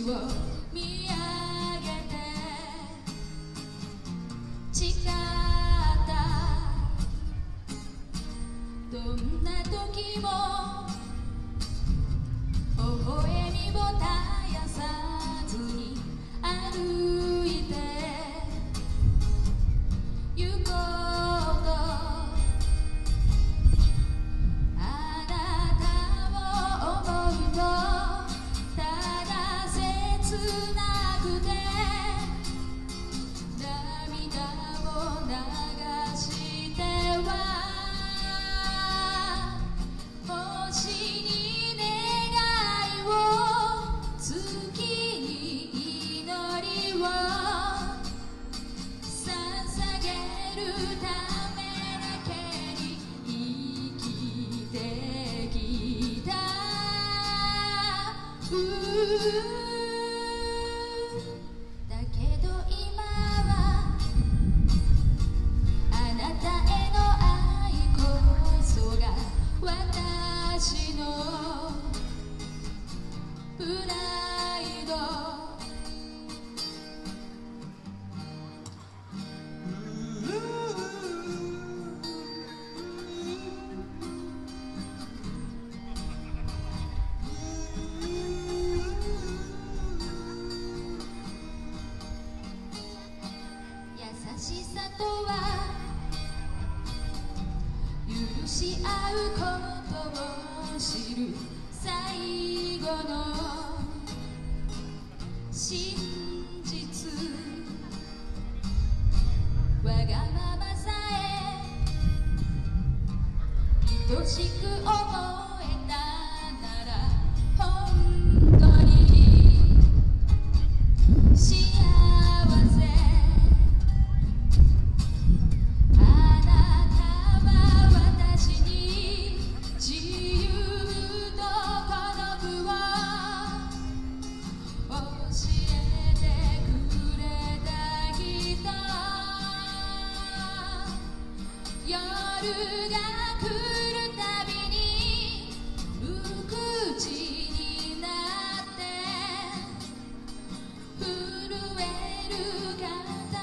を見上げて誓ったどんな時も微笑みを絶やさずに歩いて行こうとあなたを思うとただ切なくて涙を流しては星に願いを月に祈りを捧げるためだけに生きてきただけど今はあなたへの愛こそが私のプライド優しさとは許し合うことを知る最後の真実わがままさえ愛しく思えたなら本当に幸せあなたは私に自由と孤独を教えてくれた人夜が来るたびに無口になって震える肩